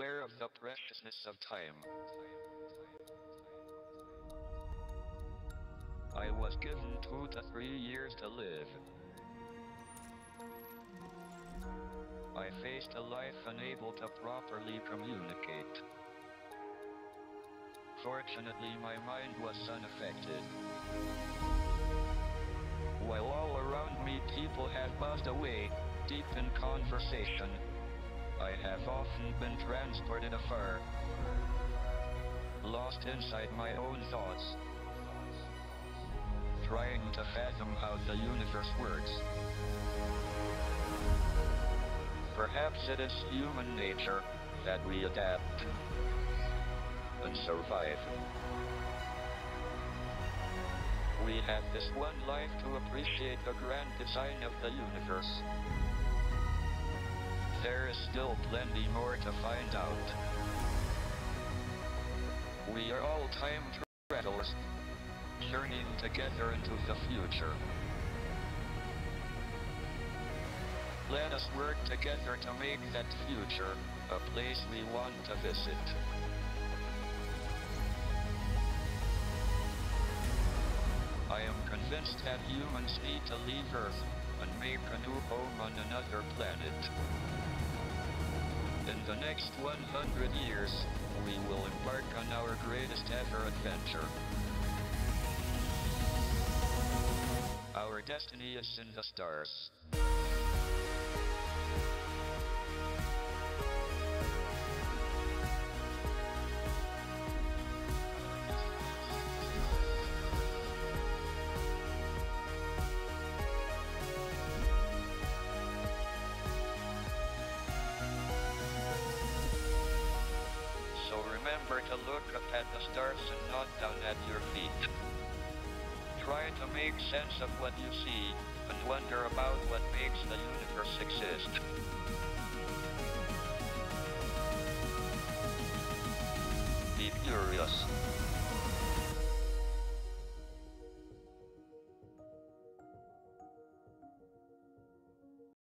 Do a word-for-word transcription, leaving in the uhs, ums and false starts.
aware of the preciousness of time. I was given two to three years to live. I faced a life unable to properly communicate. Fortunately, my mind was unaffected. While all around me people had buzzed away, deep in conversation, I have often been transported afar, lost inside my own thoughts, trying to fathom how the universe works. Perhaps it is human nature that we adapt and survive. We have this one life to appreciate the grand design of the universe. There is still plenty more to find out. We are all time travelers, journeying together into the future. Let us work together to make that future a place we want to visit. I am convinced that humans need to leave Earth and make a new home on another planet. In the next one hundred years, we will embark on our greatest ever adventure. Our destiny is in the stars. So remember to look up at the stars and not down at your feet. Try to make sense of what you see, and wonder about what makes the universe exist.